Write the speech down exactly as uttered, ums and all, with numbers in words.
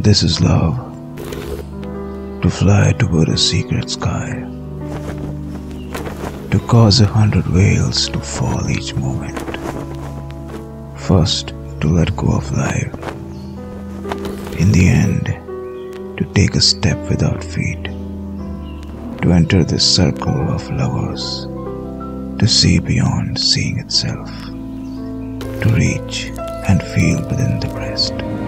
this is love, to fly toward a secret sky, to cause a hundred veils to fall each moment. First, to let go of life. In the end, to take a step without feet, to enter this circle of lovers, to see beyond seeing itself, to reach and feel within the breast.